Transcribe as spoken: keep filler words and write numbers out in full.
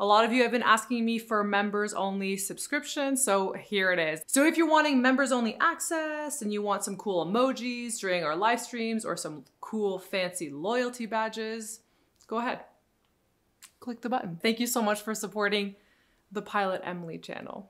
A lot of you have been asking me for members only subscription, so here it is. So if you're wanting members only access and you want some cool emojis during our live streams or some cool fancy loyalty badges, go ahead, click the button. Thank you so much for supporting the Pilot Emilie channel.